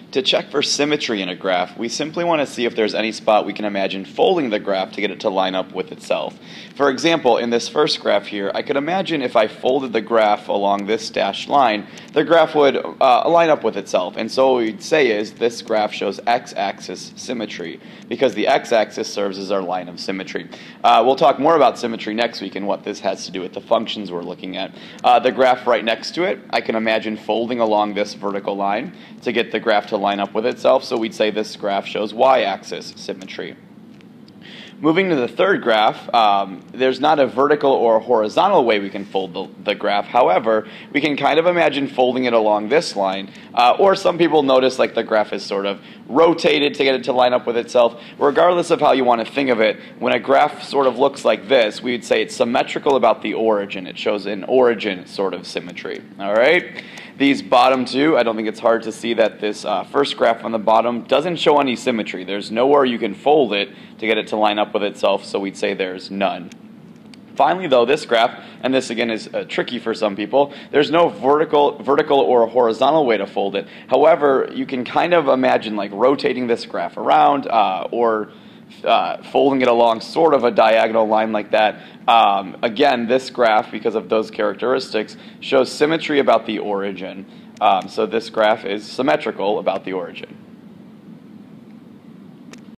To check for symmetry in a graph, we simply want to see if there's any spot we can imagine folding the graph to get it to line up with itself. For example, in this first graph here, I could imagine if I folded the graph along this dashed line, the graph would line up with itself. And so what we'd say is this graph shows x-axis symmetry, because the x-axis serves as our line of symmetry. We'll talk more about symmetry next week and what this has to do with the functions we're looking at. The graph right next to it, I can imagine folding along this vertical line to get the graph to line up with itself, so we'd say this graph shows y-axis symmetry. Moving to the third graph, there's not a vertical or horizontal way we can fold the graph. However, we can kind of imagine folding it along this line, or some people notice like the graph is sort of rotated to get it to line up with itself. Regardless of how you want to think of it, when a graph sort of looks like this, we would say it's symmetrical about the origin. It shows an origin sort of symmetry. All right? These bottom two, I don't think it's hard to see that this first graph on the bottom doesn't show any symmetry. There's nowhere you can fold it to get it to line up with itself, so we'd say there's none. Finally, though, this graph, and this again is tricky for some people, there's no vertical or horizontal way to fold it. However, you can kind of imagine like rotating this graph around or folding it along sort of a diagonal line like that. Again, this graph, because of those characteristics, shows symmetry about the origin. So this graph is symmetrical about the origin.